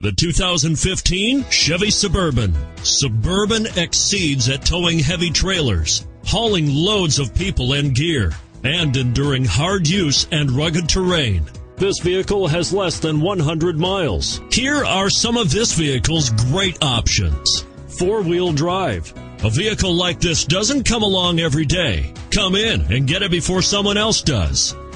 The 2015 Chevy Suburban. Suburban exceeds at towing heavy trailers, hauling loads of people and gear, and enduring hard use and rugged terrain. This vehicle has less than 100 miles. Here are some of this vehicle's great options. Four-wheel drive. A vehicle like this doesn't come along every day. Come in and get it before someone else does.